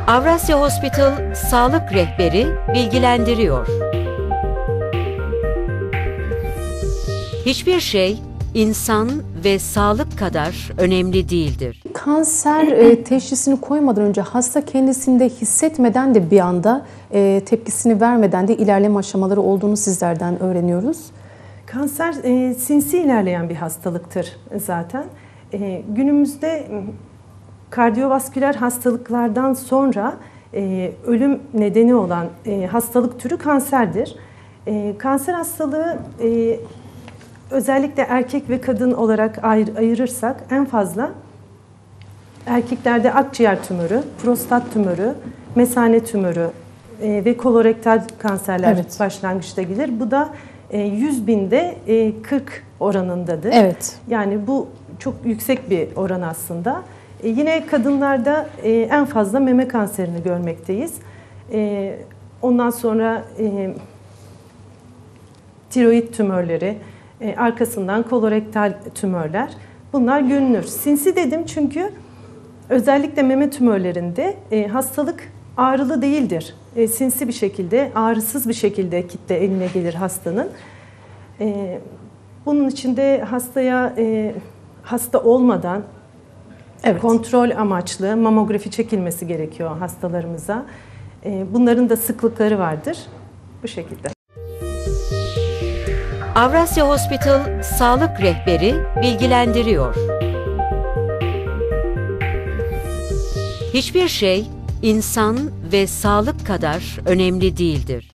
Avrasya Hospital Sağlık Rehberi bilgilendiriyor. Hiçbir şey insan ve sağlık kadar önemli değildir. Kanser teşhisini koymadan önce hasta kendisinde hissetmeden de bir anda tepkisini vermeden de ilerleme aşamaları olduğunu sizlerden öğreniyoruz. Kanser sinsi ilerleyen bir hastalıktır zaten. Günümüzde kardiyovasküler hastalıklardan sonra ölüm nedeni olan hastalık türü kanserdir. Kanser hastalığı özellikle erkek ve kadın olarak ayırırsak en fazla erkeklerde akciğer tümörü, prostat tümörü, mesane tümörü ve kolorektal kanserler başlangıçta gelir. Bu da 100 binde 40 oranındadır. Evet. Yani bu çok yüksek bir oran aslında. Yine kadınlarda en fazla meme kanserini görmekteyiz. Ondan sonra tiroid tümörleri, arkasından kolorektal tümörler. Bunlar görünür. Sinsi dedim çünkü özellikle meme tümörlerinde hastalık ağrılı değildir. Sinsi bir şekilde, ağrısız bir şekilde kitle eline gelir hastanın. Bunun için de hastaya hasta olmadan kontrol amaçlı mamografi çekilmesi gerekiyor hastalarımıza. Bunların da sıklıkları vardır. Bu şekilde. Avrasya Hospital Sağlık Rehberi bilgilendiriyor. Hiçbir şey insan ve sağlık kadar önemli değildir.